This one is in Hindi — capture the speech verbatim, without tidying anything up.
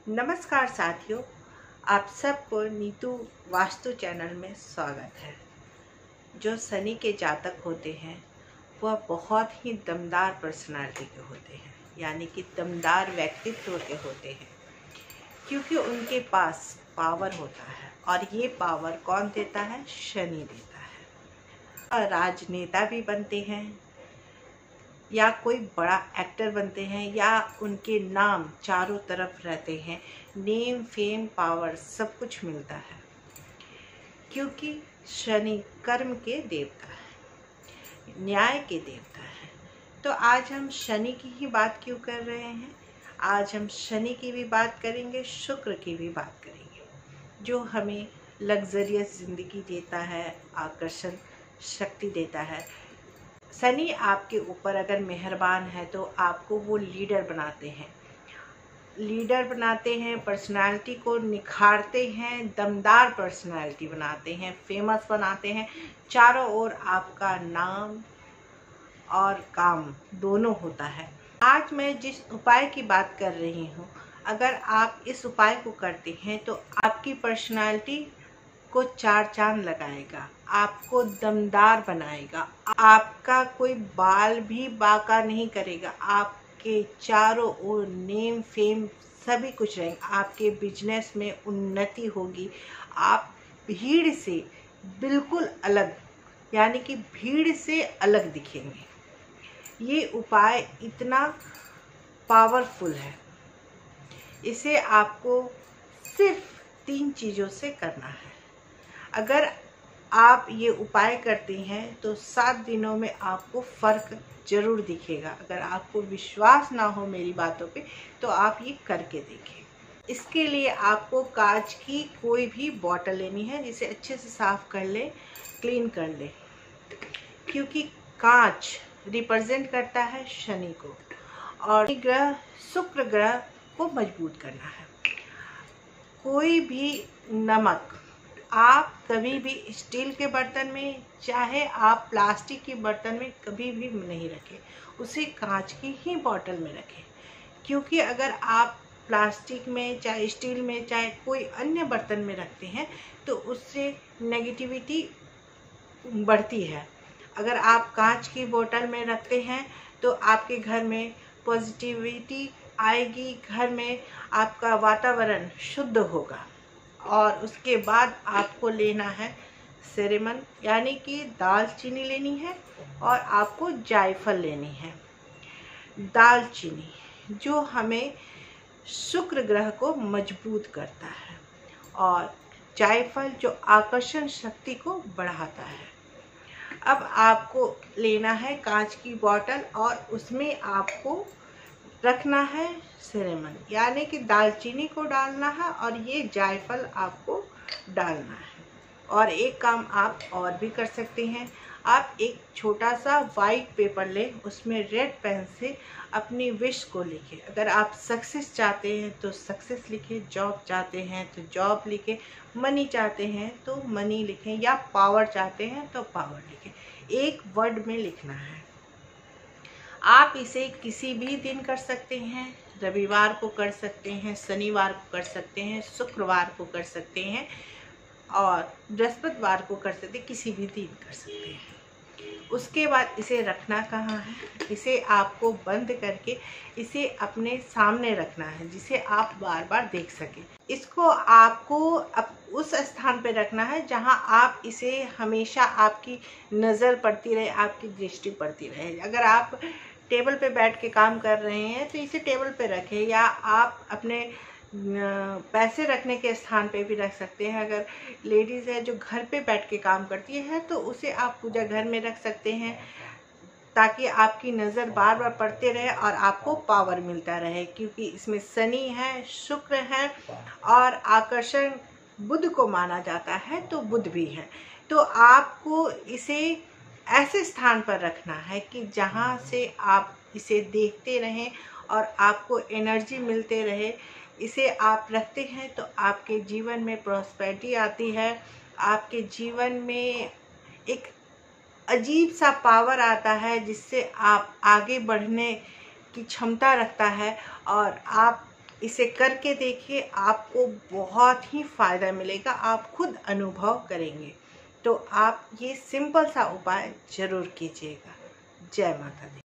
नमस्कार साथियों, आप सबको नीतू वास्तु चैनल में स्वागत है। जो शनि के जातक होते हैं वह बहुत ही दमदार पर्सनालिटी के होते हैं, यानी कि दमदार व्यक्तित्व के होते हैं, क्योंकि उनके पास पावर होता है। और ये पावर कौन देता है? शनि देता है। और राजनेता भी बनते हैं, या कोई बड़ा एक्टर बनते हैं, या उनके नाम चारों तरफ रहते हैं, नेम फेम पावर सब कुछ मिलता है, क्योंकि शनि कर्म के देवता है, न्याय के देवता है। तो आज हम शनि की ही बात क्यों कर रहे हैं? आज हम शनि की भी बात करेंगे, शुक्र की भी बात करेंगे, जो हमें लग्जरियस ज़िंदगी देता है, आकर्षण शक्ति देता है। शनि आपके ऊपर अगर मेहरबान है तो आपको वो लीडर बनाते हैं लीडर बनाते हैं पर्सनालिटी को निखारते हैं, दमदार पर्सनालिटी बनाते हैं, फेमस बनाते हैं। चारों ओर आपका नाम और काम दोनों होता है। आज मैं जिस उपाय की बात कर रही हूँ, अगर आप इस उपाय को करते हैं तो आपकी पर्सनालिटी को चार चांद लगाएगा, आपको दमदार बनाएगा, आपका कोई बाल भी बाका नहीं करेगा, आपके चारों ओर नेम फेम सभी कुछ रहेगा, आपके बिजनेस में उन्नति होगी, आप भीड़ से बिल्कुल अलग, यानी कि भीड़ से अलग दिखेंगे। ये उपाय इतना पावरफुल है, इसे आपको सिर्फ तीन चीज़ों से करना है। अगर आप ये उपाय करते हैं तो सात दिनों में आपको फ़र्क ज़रूर दिखेगा। अगर आपको विश्वास ना हो मेरी बातों पे तो आप ये करके देखें। इसके लिए आपको कांच की कोई भी बॉटल लेनी है, जिसे अच्छे से साफ़ कर ले, क्लीन कर ले, क्योंकि कांच रिप्रेजेंट करता है शनि को, और ग्रह शुक्र ग्रह को मजबूत करना है। कोई भी नमक आप कभी भी स्टील के बर्तन में, चाहे आप प्लास्टिक के बर्तन में कभी भी नहीं रखें, उसे कांच की ही बोतल में रखें, क्योंकि अगर आप प्लास्टिक में, चाहे स्टील में, चाहे कोई अन्य बर्तन में रखते हैं तो उससे नेगेटिविटी बढ़ती है। अगर आप कांच की बोतल में रखते हैं तो आपके घर में पॉजिटिविटी आएगी, घर में आपका वातावरण शुद्ध होगा। और उसके बाद आपको लेना है सिनेमन, यानी कि दालचीनी लेनी है, और आपको जायफल लेनी है। दालचीनी जो हमें शुक्र ग्रह को मजबूत करता है, और जायफल जो आकर्षण शक्ति को बढ़ाता है। अब आपको लेना है कांच की बोतल, और उसमें आपको रखना है सिनेमन, यानी कि दालचीनी को डालना है, और ये जायफल आपको डालना है। और एक काम आप और भी कर सकते हैं, आप एक छोटा सा वाइट पेपर लें, उसमें रेड पेन से अपनी विश को लिखें। अगर आप सक्सेस चाहते हैं तो सक्सेस लिखें, जॉब चाहते हैं तो जॉब लिखें, मनी चाहते हैं तो मनी लिखें, या पावर चाहते हैं तो पावर लिखें। एक वर्ड में लिखना है। आप इसे किसी भी दिन कर सकते हैं, रविवार को कर सकते हैं, शनिवार को कर सकते हैं, शुक्रवार को कर सकते हैं, और बृहस्पतिवार को कर सकते हैं, किसी भी दिन कर सकते हैं। उसके बाद इसे रखना कहाँ है? इसे आपको बंद करके इसे अपने सामने रखना है, जिसे आप बार बार देख सकें। इसको आपको अप उस स्थान पर रखना है जहाँ आप इसे हमेशा आपकी नज़र पड़ती रहे, आपकी दृष्टि पड़ती रहे। अगर आप टेबल पे बैठ के काम कर रहे हैं तो इसे टेबल पे रखें, या आप अपने पैसे रखने के स्थान पे भी रख सकते हैं। अगर लेडीज़ है जो घर पे बैठ के काम करती है तो उसे आप पूजा घर में रख सकते हैं, ताकि आपकी नज़र बार बार पड़ते रहे और आपको पावर मिलता रहे, क्योंकि इसमें शनि है, शुक्र है, और आकर्षण बुध को माना जाता है, तो बुध भी है। तो आपको इसे ऐसे स्थान पर रखना है कि जहाँ से आप इसे देखते रहें और आपको एनर्जी मिलते रहे। इसे आप रखते हैं तो आपके जीवन में प्रॉस्पेरिटी आती है, आपके जीवन में एक अजीब सा पावर आता है, जिससे आप आगे बढ़ने की क्षमता रखता है, और आप इसे करके देखिए, आपको बहुत ही फ़ायदा मिलेगा, आप खुद अनुभव करेंगे। तो आप ये सिंपल सा उपाय ज़रूर कीजिएगा। जय माता दी।